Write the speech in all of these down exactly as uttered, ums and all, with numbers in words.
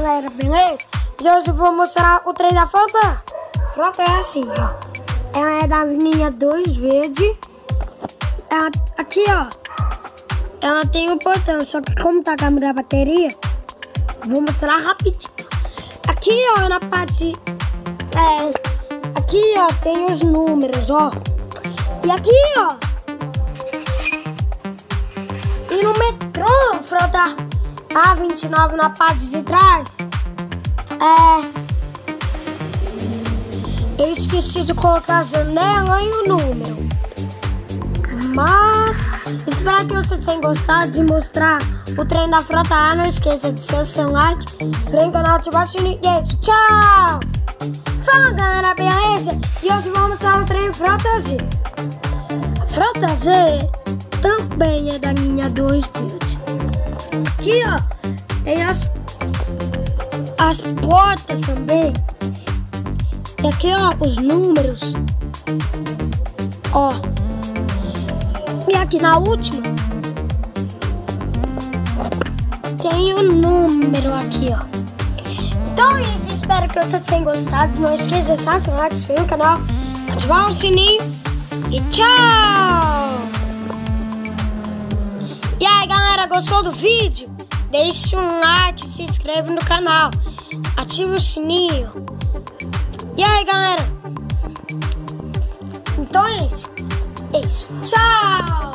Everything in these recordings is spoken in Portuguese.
galera, beleza? E hoje eu vou mostrar o trem da frota. Frota é assim, ó. Ela é da linha dois verde. Ela, aqui, ó. Ela tem um portão, só que como tá acabando a bateria, vou mostrar rapidinho. Aqui, ó, na parte... É, aqui, ó, tem os números, ó. E aqui, ó. E no metrô, frota A vinte e nove na parte de trás. É... Eu esqueci de colocar a janela e o número. Mas espero que vocês tenham gostado de mostrar o trem da frota A. Não esqueça de seu seu like, se inscreva no canal, ativa o sininho. Tchau! Fala, galera, beleza? E hoje vamos mostrar o trem frota Z. A frota Z também é da linha dois verde. Aqui, ó, tem as, as portas também. E aqui, ó, os números. Ó. E aqui na última tem o número aqui, ó. Então é isso, espero que vocês tenham gostado. Não esqueça de deixar seu like, se inscrever no canal, ativar o sininho e tchau! E aí, galera, gostou do vídeo? Deixe um like, se inscreve no canal, ativa o sininho. E aí, galera? Então é isso. É isso. Tchau!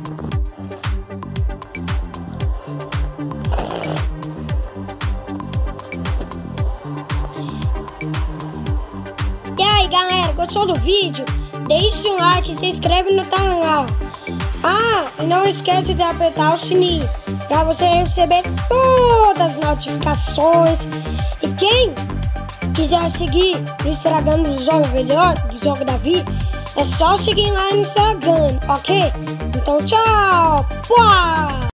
E aí, galera? Gostou do vídeo? Deixe um like e se inscreve no canal. Ah, e não esquece de apertar o sininho para você receber todas as notificações. E quem quiser seguir no Instagram do Jogo Melhor, do Jogo da Vida, é só seguir lá no Instagram, ok? Então, tchau! Pua!